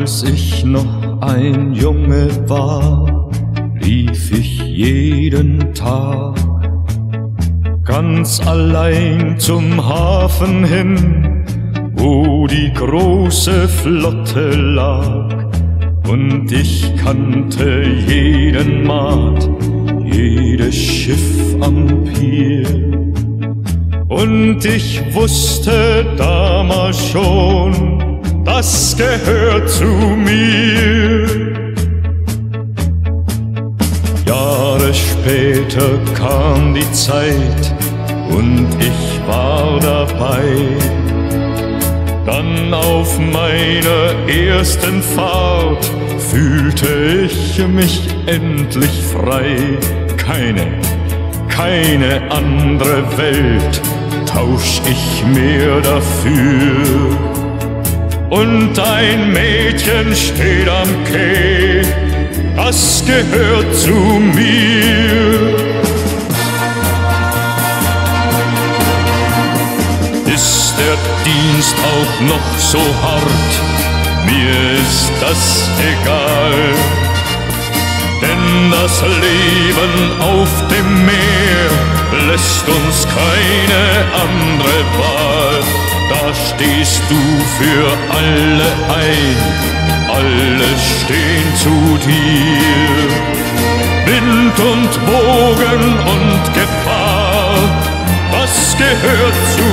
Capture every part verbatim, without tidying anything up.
Als ich noch ein Junge war, lief ich jeden Tag ganz allein zum Hafen hin, wo die große Flotte lag. Und ich kannte jeden Maat, jedes Schiff am Pier. Und ich wusste damals schon, das gehört zu mir. Jahre später kam die Zeit und ich war dabei. Dann auf meiner ersten Fahrt fühlte ich mich endlich frei. Keine, keine andere Welt tausch ich mehr dafür. Und ein Mädchen steht am Quai, das gehört zu mir. Ist der Dienst auch noch so hart, mir ist das egal. Denn das Leben auf dem Meer lässt uns keine andere Wahl. Da stehst du für alle ein, alle stehen zu dir. Wind und Wogen und Gefahr, das gehört zu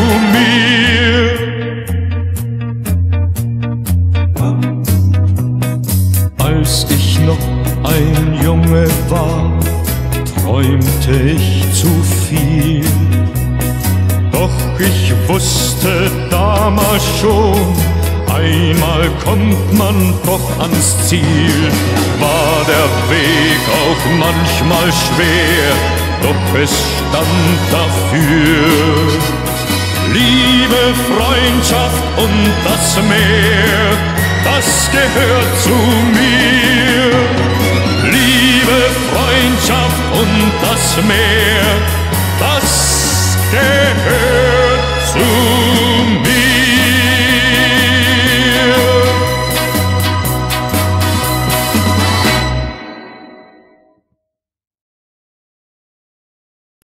mir. Als ich noch ein Junge war, träumte ich zu viel. Doch ich wusste damals schon, einmal kommt man doch ans Ziel. War der Weg auch manchmal schwer, doch es stand dafür Liebe, Freundschaft und das Meer, das gehört zu mir. Liebe, Freundschaft und das Meer, das gehört